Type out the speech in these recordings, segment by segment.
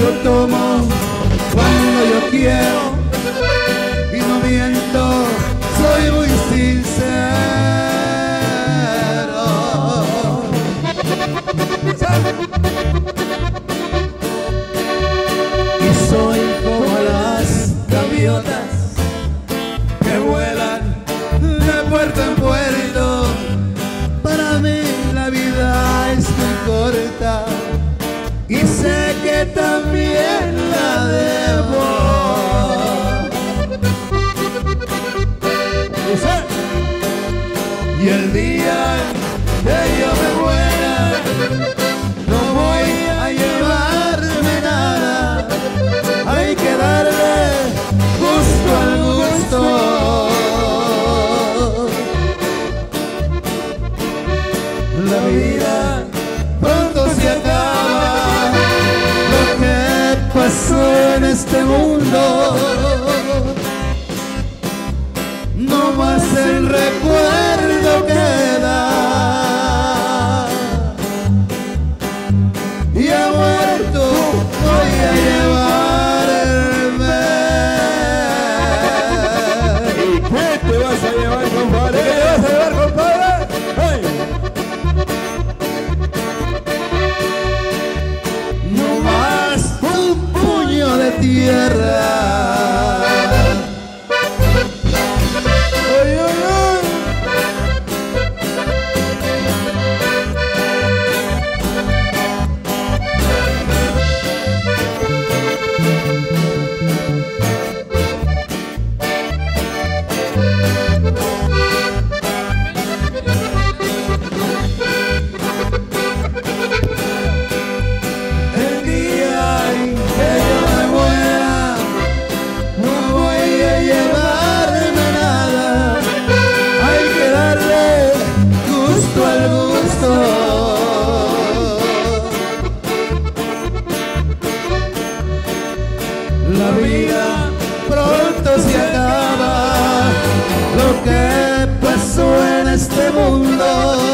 Yo tomo cuando yo quiero y no miento, soy muy sincero. Y soy como las gaviotas que vuelan de puerto en puerto. Para mí la vida es muy corta y sé que también la debo. Y el día que yo me muera, no voy a llevarme nada. Hay que darle gusto al gusto. La vida pronto se acaba. Lo que pasó en este mundo, no más el recuerdo queda. Y ha muerto, voy a llevarme. ¿Y qué te vas a llevar, compadre? ¿Qué te vas a llevar, compadre? ¡Hey! No más un puño de tierra. La vida pronto se acaba. Lo que pasó en este mundo,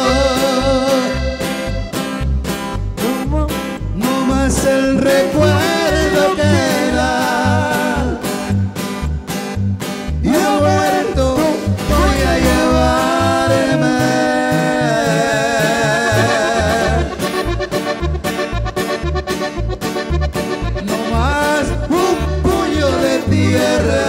no más el recuerdo queda. Y ha muerto, voy a llevarme. No más un puño de tierra.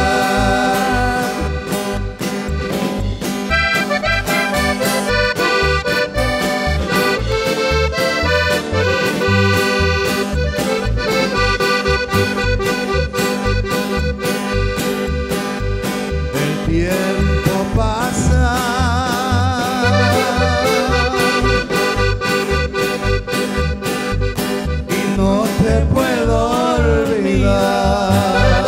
El tiempo pasa y no te puedo olvidar.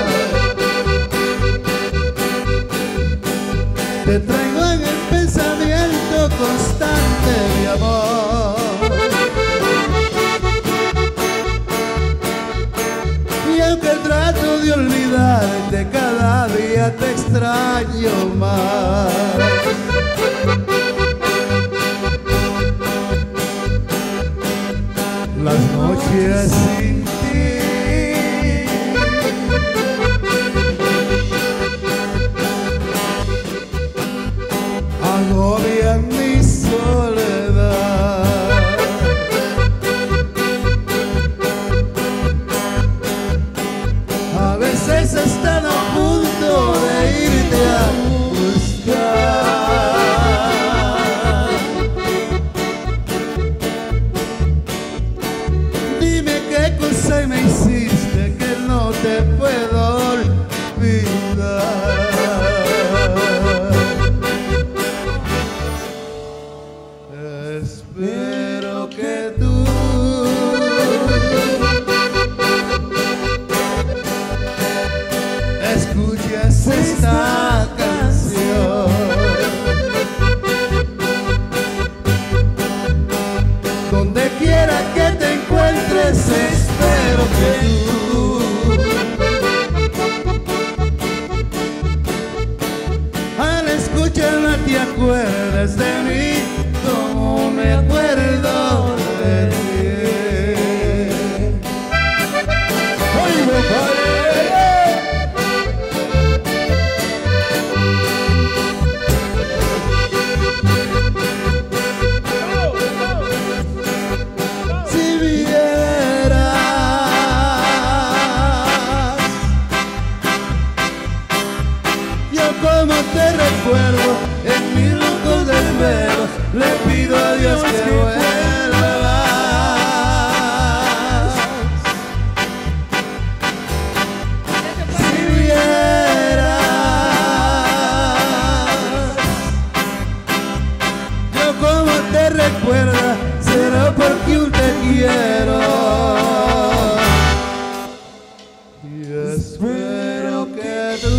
Te traigo en el pensamiento constante, mi amor. Y aunque trato de olvidarte, cada día te extraño más. Las noches sin ti agobian mi soledad. A veces están a punto de irte a buscar. Dime qué le pido a Dios que vuelvas. Si vieras yo como te recuerda, será porque aún te quiero. Y espero que tú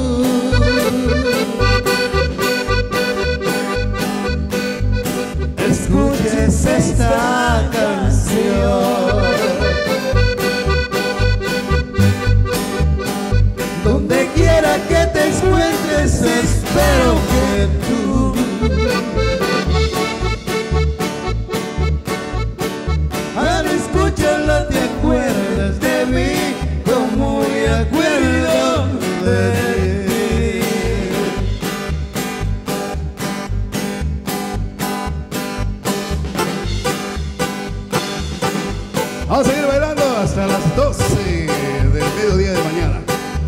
escuches esta canción. Donde quiera que te encuentres, espero que tú al escucharla te acuerdas de mí, como me acuerdo de ti. Vamos a seguir bailando hasta las 12 del mediodía de mañana.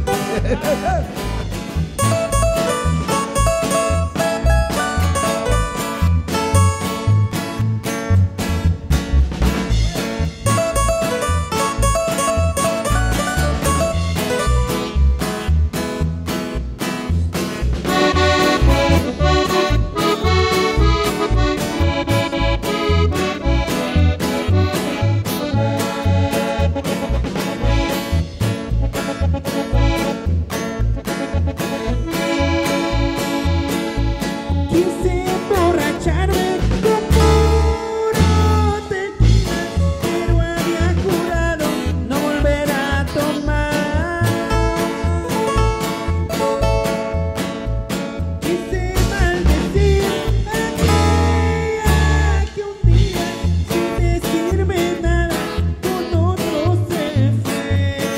Quise emborracharme como no te quitas, pero había jurado no volver a tomar. Quise maldecir a aquella que un día, sin decirme nada, con otro se fue.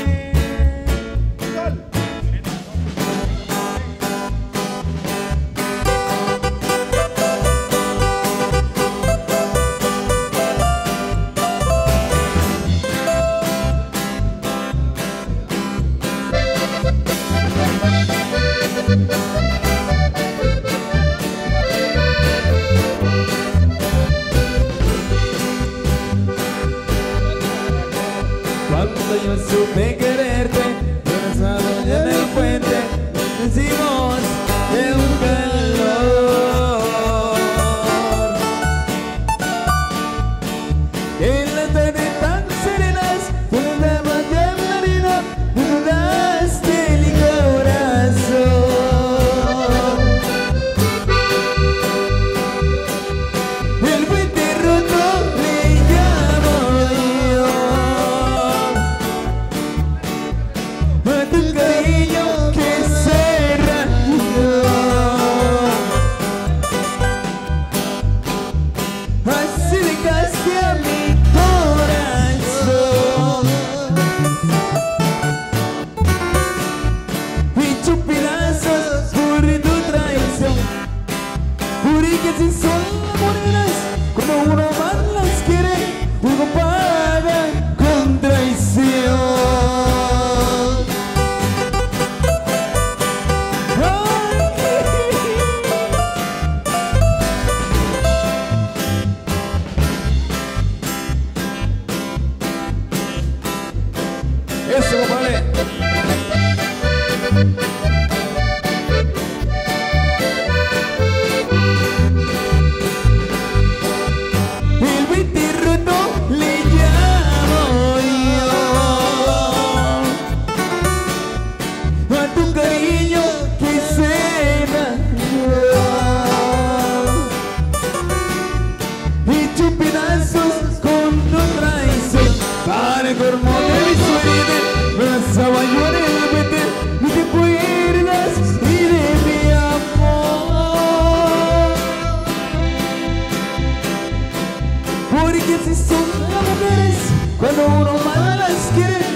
Cuando yo supe quererte, abrazado ya en el puente, decimos de un calor. En las tardes tan serenas, con las damas de marina, me dudaste el corazón. El puente roto le llamo yo. A tu cariño que se rayó, así dejaste a mi corazón, hecho pedazos por tu traición. Juré que si son morenas, como uno más las quiere, uno paga con traición. Eso, compadre. El puente roto le llamo yo. A tu cariño que se rayó, hecho pedazos con tu traición. Para el colmo de mi suerte, me lanzaba yo en el puente, y te acuerdas y de mi amor. Porque si son las mujeres, cuando uno más las quiere,